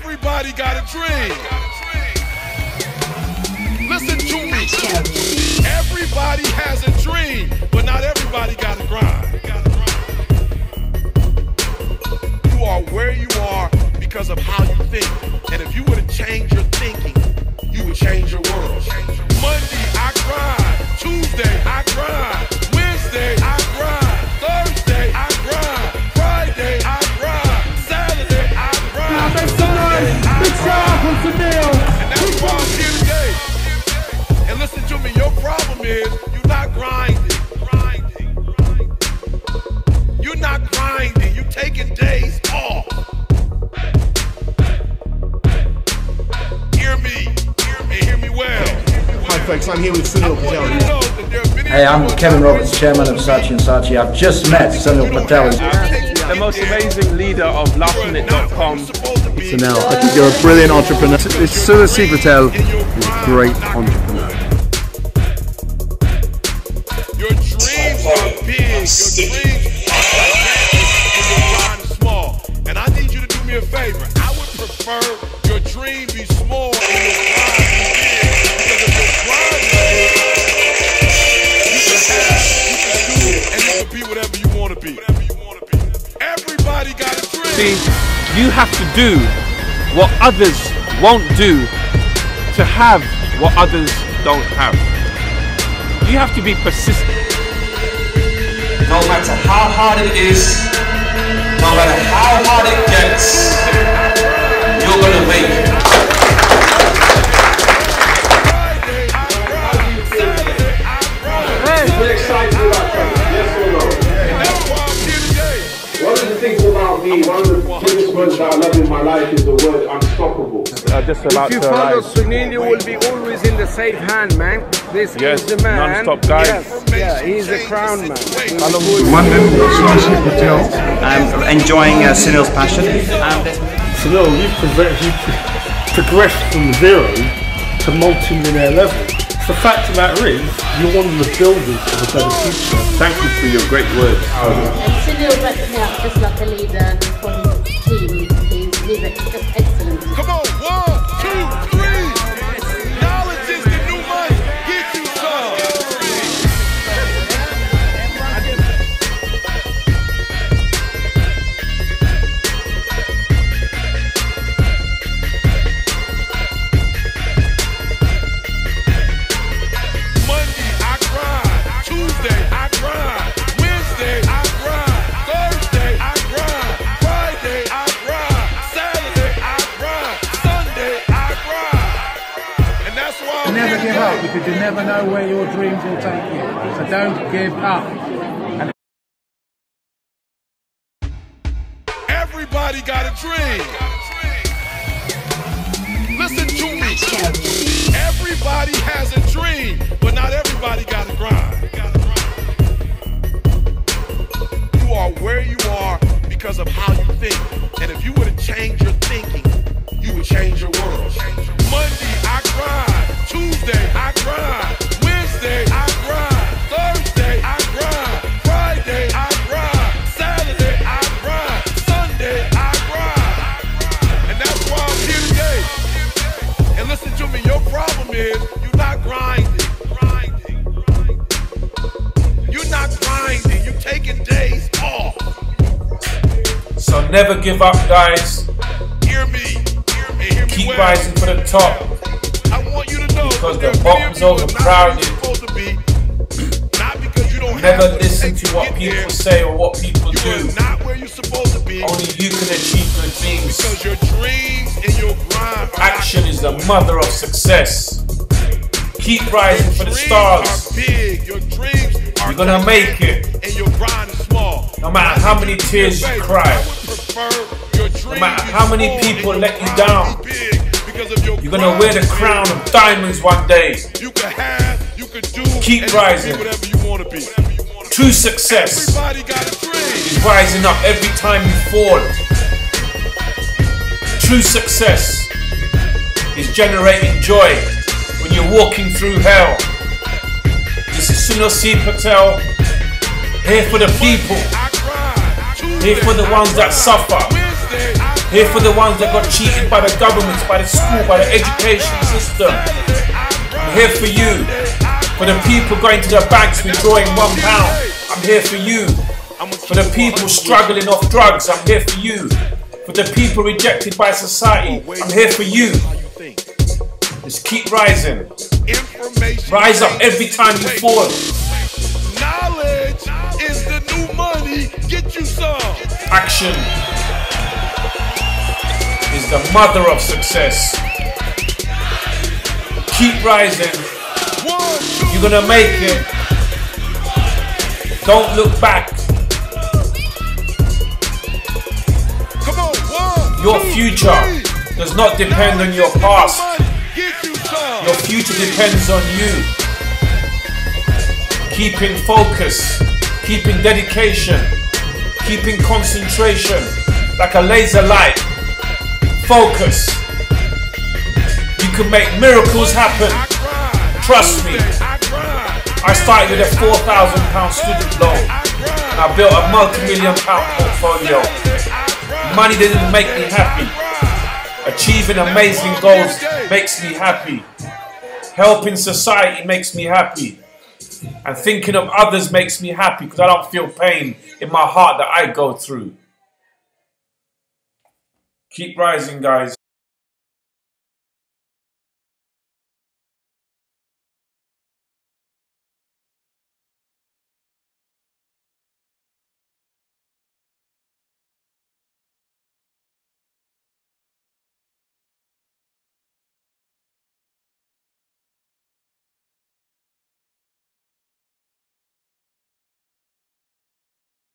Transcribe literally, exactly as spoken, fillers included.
Everybody got a dream. Listen to me. Everybody has a dream, but not everybody got a grind. You are where you are because of how you think. And if you were to change your thinking, you would change your world. Monday, I grind. Tuesday, I grind. Wednesday, I grind. Thursday, I grind. Friday, I grind. Saturday, I grind. Now make some noise. Big shout out to Sunil. And that's why I'm here today. And listen to me, your problem is you're not grinding. Grinding. You're not grinding. You're taking days off. Hear me. Hear me. Hear me well. Hi folks, I'm here with Sunil Patel. Hey, I'm Kevin Roberts, chairman of Saatchi and Saatchi. I've just met Sunil Patel. The most amazing leader of last minute dot com. Sunil, I think you're a brilliant entrepreneur. It's Sunil Patel, he's a great entrepreneur. Your dreams are big, your dreams are gigantic, and your grind is small. And I need you to do me a favor. I would prefer your dream be small and your grind be big. Because if your grind is big, you can have, you can do, and you can be whatever you want to be. Everybody got a dream. See, you have to do what others won't do to have what others don't have. You have to be persistent. No matter how hard it is, no matter how hard it gets, you're gonna make it. We're excited about training, yes or no? One of the things about me, one of the biggest words that I love in my life is the word unstoppable. Uh, just about If you to follow arrive. Sunil, you will be always in the safe hand, man. This Yes, is the man. non-stop guy. Yes, yeah, he's a crown man. I'm enjoying uh, Sunil's passion. And Sunil, you've, you've progressed from zero to multi-millionaire level. The fact of the matter is, you're one of the builders of a better future. Thank you for your great words. And Sunil backs me up just like a leader for his team. He's, he's just excellent. Come on, one, two, three. Knowledge is the new money. Get you some. Monday, I grind. Tuesday, I grind. Wednesday, I grind. Thursday, I grind. Friday, I grind. Saturday, I grind. Sunday, I grind. And that's why I'm Never here give today. up, because you never know where your dreams will take you. So don't give up. Everybody got a dream. Listen to me. Everybody has a dream, but not everybody got a grind. You are where you are because of how you think. And if you were to change your thinking, you would change your world. Monday, I grind. Tuesday, I grind. Wednesday, I grind. Thursday, I grind. Friday, I grind. Saturday, I grind. Sunday, I grind. And that's why I'm here today. And listen to me, your problem is you're not grinding. Grinding. You're not grinding. You're taking days off. So never give up, guys. Hear me. Hear me. Hear me Keep well. rising for the top. I want you to know Because that the there are many bottom's of you who are not where overcrowded. you're supposed to be. Not because you don't Never have what it listen takes to what get people there. say or what people You do. are not where you're supposed to be. Only you can achieve good things. Because your dreams and your grind are Action is the mother of success. Keep rising for the stars. Are big. Your dreams are You're gonna make it. and your grind is small. No matter how many tears you cry. I would prefer your dreams No matter be how many small people and let your you grind down. be big because of your You're gonna grind wear the is crown big. of diamonds one day. You can have, you can do, Keep and you can rising. be whatever you want to be. True success Everybody got a dream. is rising up every time you fall. True success is generating joy when you're walking through hell. This is Sunil Patel, here for the people, here for the ones that suffer. Here for the ones that got cheated by the governments, by the school, by the education system. I'm here for you. For the people going to the banks withdrawing one pound. I'm here for you. For the people struggling off drugs. I'm here for you. For the people rejected by society. I'm here for you. Just keep rising. Rise up every time you fall. Knowledge is the new money. Get you some. Action is the mother of success. Keep rising. You're gonna make it. Don't look back. Come on, one, your two, future three. does not depend on your past. Get you some. Your future depends on you. Keeping focus, keeping dedication, keeping concentration, like a laser light. Focus. You can make miracles happen. Trust me. I started with a four thousand pound student loan and I built a multi-million pound portfolio. Money didn't make me happy. Achieving amazing goals makes me happy. Helping society makes me happy. And thinking of others makes me happy because I don't feel pain in my heart that I go through. Keep rising, guys.